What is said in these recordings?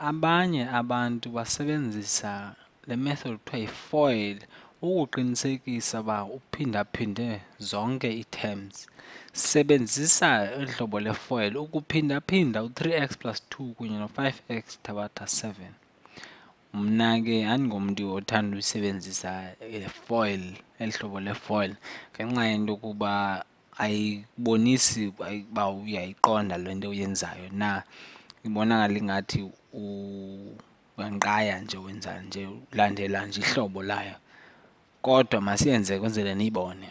abanye abantu basebenzisa le method kuthiwa yi-FOIL ukuqinisekisa uba uphindaphinde zonke ii-terms. Sebenzisa olu hlobo le-FOIL ukuphindaphinda u-3x plus 2 kunye no-5x thabatha 7. Mna ke andingomntu othanda uyisebenzisa le-FOIL, eli hlobo le-FOIL, ngenxa yento yokuba ayibonisi uba uyayiqonda le nto uyenzayo na. Ibonakala ingathi uyanqaya nje, wenza nje, ulandela nje ihlobo layo. Kodwa masiyenze kwenzele niyibone.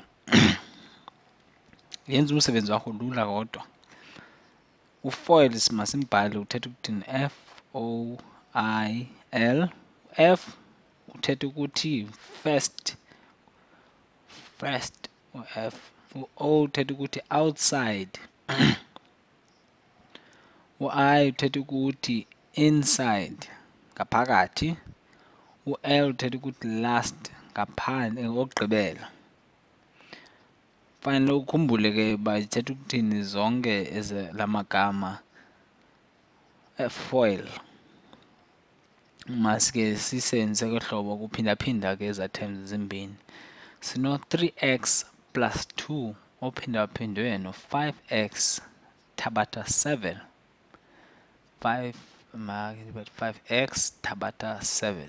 Yenza umsebenzi wakho lula kodwa. U-FOIL masimbhale uthetha ukuthini? F-O-I-L. F uthetha ukuthi first, u-F. U-O uthetha ukuthi outside. U-I uthetha ukuthi inside, ngaphakathi. U-L uthetha ukuthi last, ngaphandle, okugqibela. Fanele ukhumbule ke uba ithetha ukuthini zonke la magama e-FOIL. Masike sisenze kohlobo kuphindaphinda ke eza terms zimbini. Sino-3x plus 2 ophindaphindwe no-5x thabatha 7. 5x thabatha 7.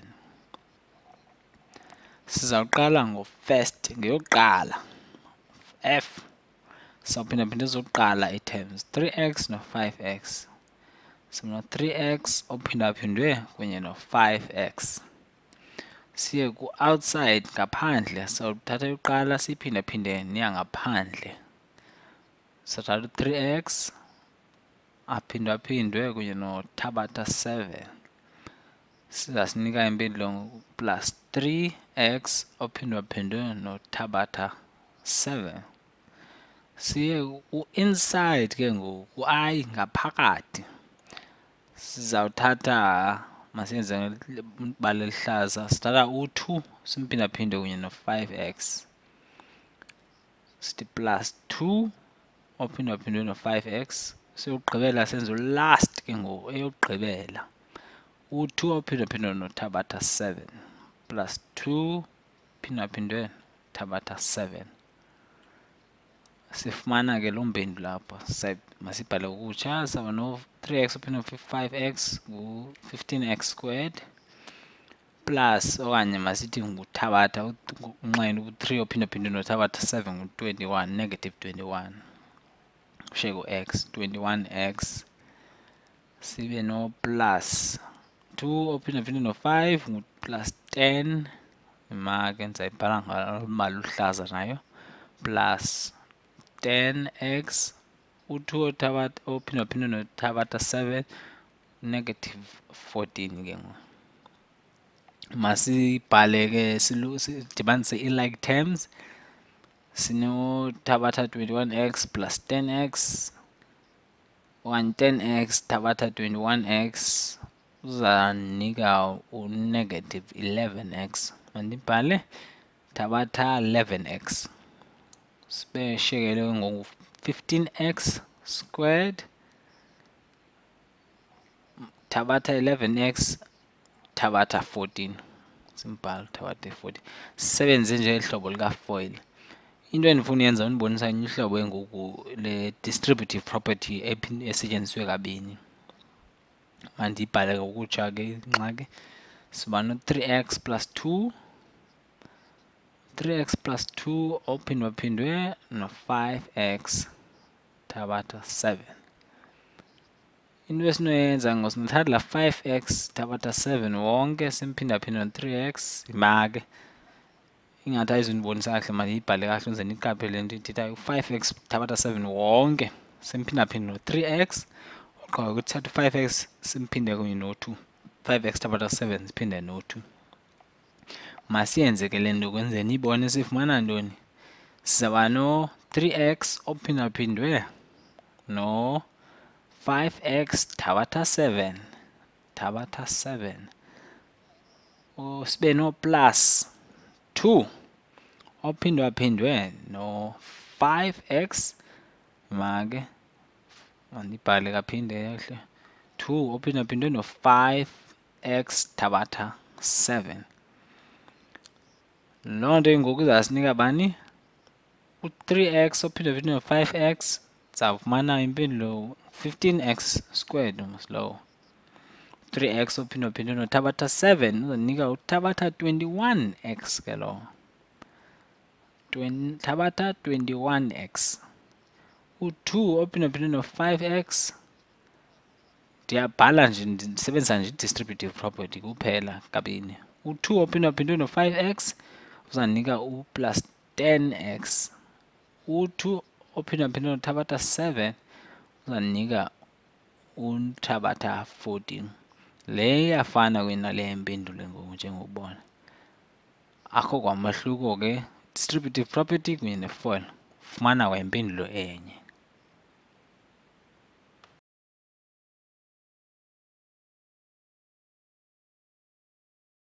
Sizawuqala ngo-first, ngeyokuqala. F. Sawuphindaphinda ezokuqala ii-terms, 3x no-5x. Sino-3x ophindaphindwe kunye no-5x. Siye ku-outside, ngaphandle. Sawuthatha eyokuqala siyiphindaphinde neyangaphandle. Sathatha u-3x aphindwaphindwe kunye nothabatha 7. Sizasinika impendulo plus 3x ophindwaphindwe nothabatha 7. Siye u-inside ke ngoku, u-I, ngaphakathi. Sizawuthatha, masiyenze ngebala elihlaza, sithatha u-2 simphindaphinde kunye no-5x. Sithi plus 2 ophindwaphindwe no-5x. Siyogqibela senze u-last ke ngoku, eyokugqibela. U-2 ophindwaphindwe nothabatha 7 plus 2 phindwaphindwe thabatha 7. Sifumana ke loo mpendulo apha. Masibhale ngokutsha. Saba no-3x ophindwe 5x ngu-15x squared plus, okanye masithi nguthabatha, unxeni u-3 ophindwaphindwe nothabatha 7 ngu-21, negative 21. Kushiyeke u-x, 21x. Sibe no-plus 2 ophindwaphindwe no-5 ngu-plus 10. Ma ke ndizayibhala ngombala oluhlaza nayo. Plus 10x. U-2 ophindwaphindwe nothabatha 7, negative 14 ke ngoku. Masibhale ke sidibanise i-like terms. Sinothabatha 21x plus 10x, okanye 10x thabatha 21x uzanika u-negative 11x. Mandibhale thabatha 11x. Sibe shiyekele ngoku 15x squared thabatha 11x thabatha 14. Simbhale thabatha 14. Sisebenze nje ihlobo lika-FOIL. Into endifuna uyenza ndibonisa enye ihlobo engoku le-distributive property esetyenziswe kabini. Mandiyibhale ngokutsha ke ingxaki. Siba no-3x plus 2. 3x plus 2 ophindwaphindwe no-5x thabatha 7. Into esinoyenza ngosinothatha la 5x thabatha 7 wonke simphindaphinde no-3x. Yima ke ingathi ayizundibonisa kahle, mandiyibhale kahle ukuze niqaphele into ithethayo. 5x thabatha 7 wonke simphindaphinde no-3x. Oqhubeka ukuthatha u-5x simphinde kunye no-2. 5x thabatha 7 siphinde no-2. Masiyenze ke le nto kwenzele niyibone sifumana ntoni. Sizawuba no-3x ophindwaphindwe no-5x thabatha 7. Thabatha 7. Sibe no-plus 2 ophindwaphindwe no-5x. Ma ke mandibhale kaphinde kahle. 2 ophindaphindwe no-5x thabatha 7. Loo nto ngoku izasinika bani? U-3x ophindaphindwe no-5x sizawufumana impendulo 15x squared lowo. 3x ophindaphindwe nothabatha 7 uzonika uthabatha 21x ke lowo. Thabatha 21x. U-2 ophindaphindwe no-5x ndiyabhala nje ndisebenzisa nje i-distributive property kuphela kabini. U-2 ophindaphindwe no-5x uzanika u-plus 10x. U-2 ophindaphindwe nothabatha 7 uzanika uthabatha 14. Le iyafana nale yempendulo ngoku njengokubona. Akho kwamahluko ke, distributive property kunye ne-FOIL. Fumana kwayimpendulo enye.